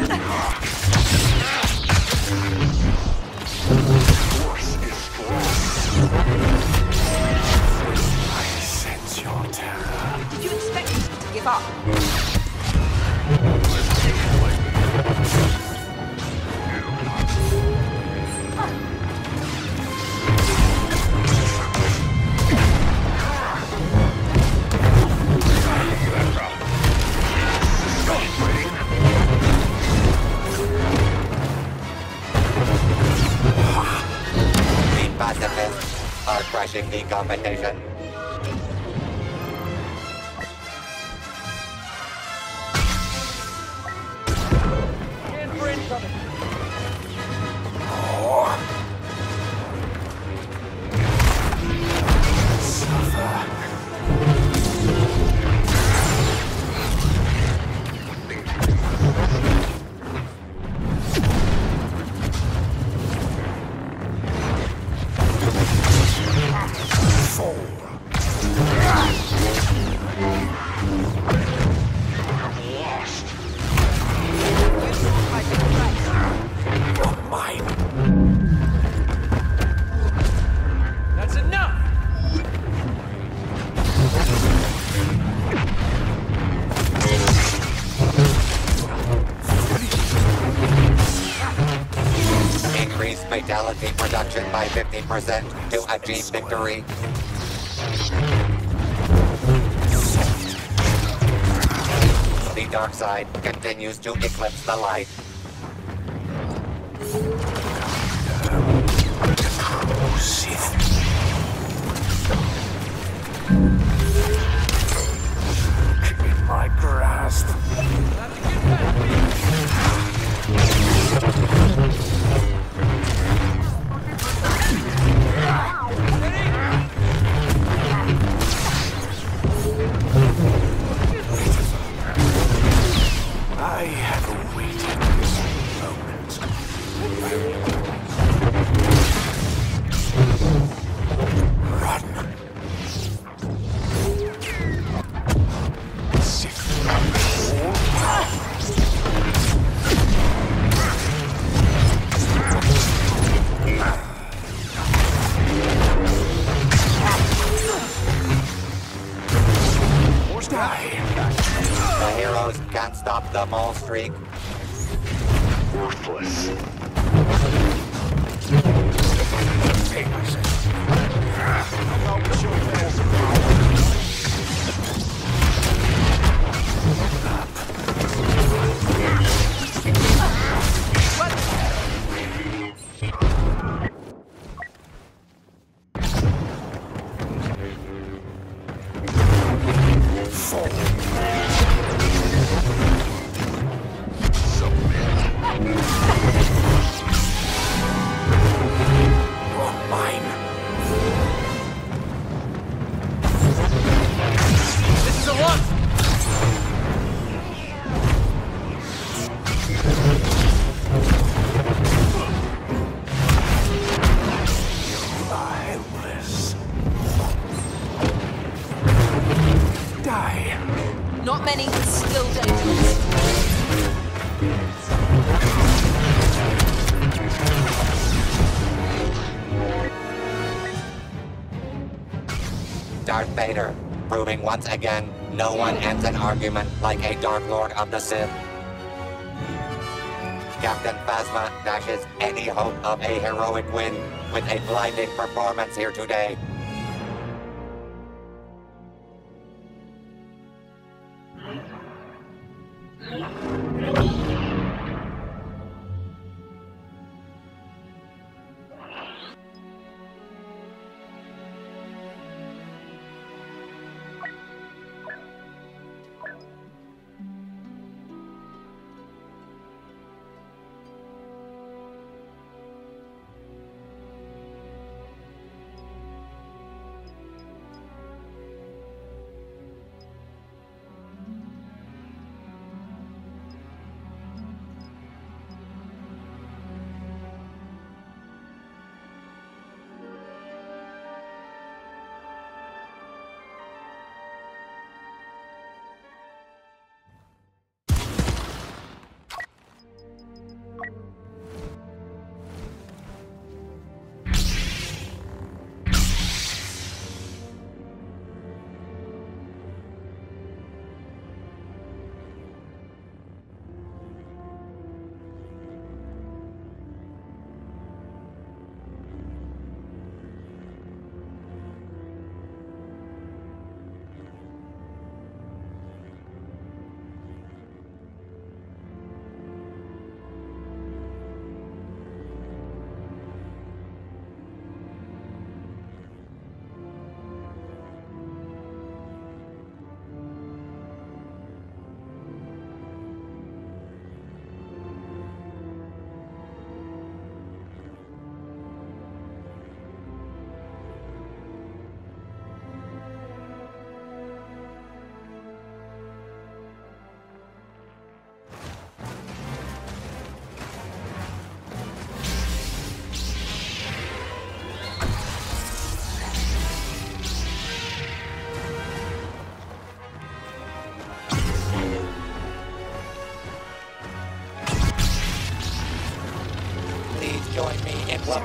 Force is strong. I sense your terror. Did you expect me to give up? Pacifists are crushing the competition. That's enough! Increase fatality production by 50% to achieve victory. The dark side continues to eclipse the light. Sith. In my grasp. I have awaited this moment. Run. Sift all power. Die. The heroes can't stop the mole streak. Worthless. This is a lot! Eyeless. Die. Not many, but still dangerous. Darth Vader, proving once again, no one ends an argument like a Dark Lord of the Sith. Captain Phasma dashes any hope of a heroic win with a blinding performance here today.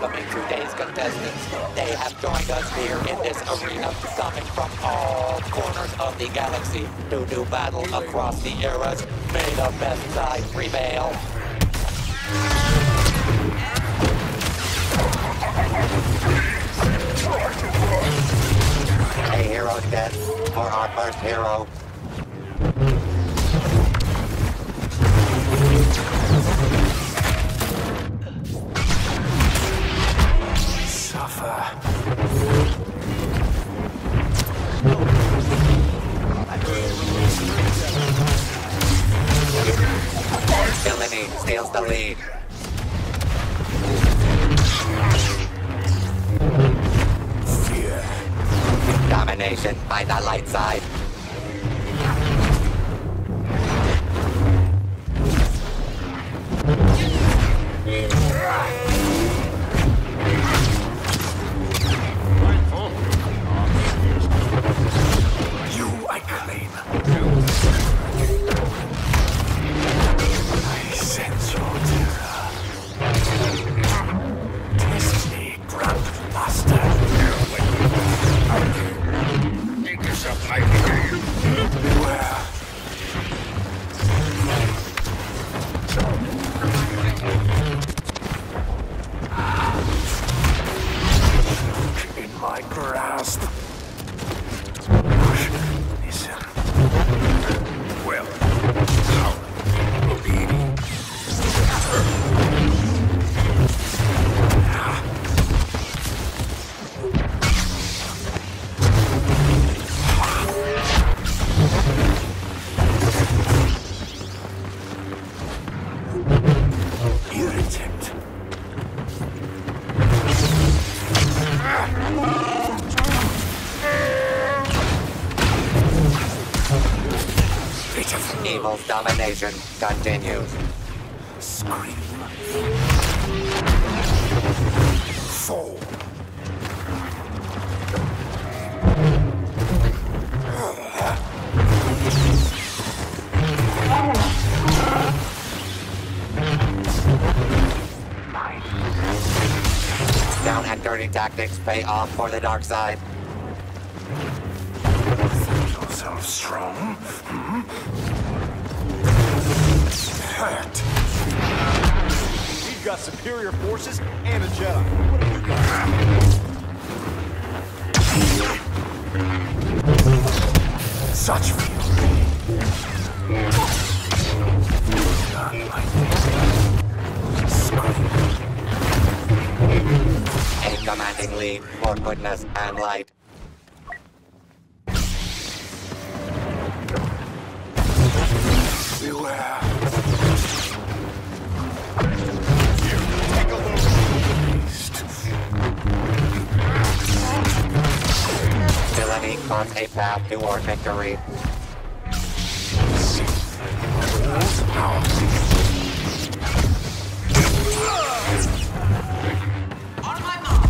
welcoming today's contestants. They have joined us here in this arena, coming from all corners of the galaxy to do battle across the eras. May the best side prevail. A hero's death for our first hero. Suffer. Villainy steals the lead. Fear. Domination by the light side. You I claim. I sense your terror. Test me, Grandmaster. Beware. In my grasp. Listen. Well, now, obedient. Irritant. Pitiful. Evil's domination continues. Scream. Fall. Down and dirty tactics pay off for the dark side. Think yourself strong? Hurt. We've got superior forces and a Jedi. What have you got? Such fury. None like this. Scream. A commanding lead for goodness and light. Beware. Villainy carves a path toward victory. On my mark.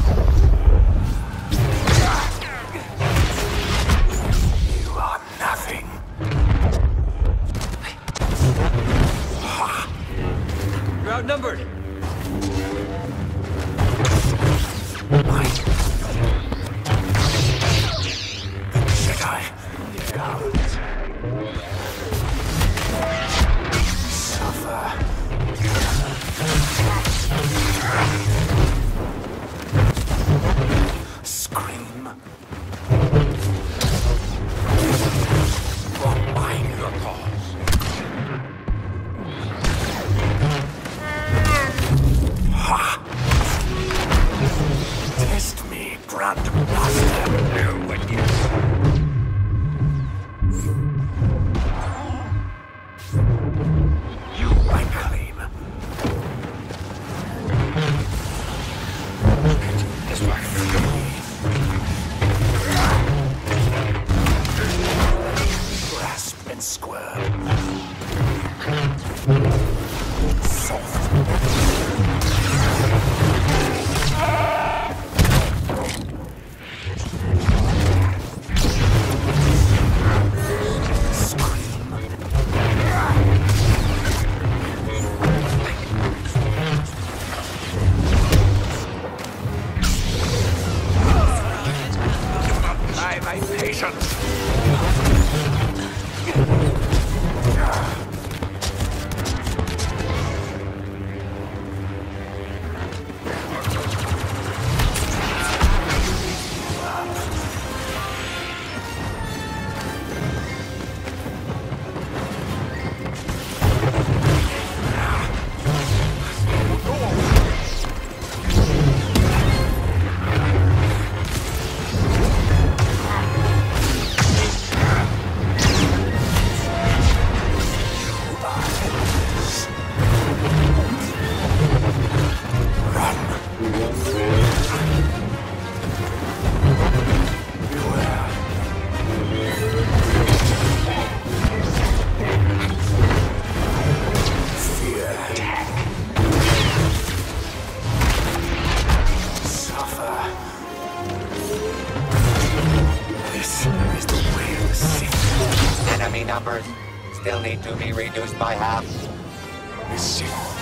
You are nothing. You're outnumbered. Jedi. Cowards. Suffer. Scream. For mine your cause. Ha! Test me, Grandmaster. No, what you I claim. This grasp and squirm. Soft. numbers still need to be reduced by half. The Sith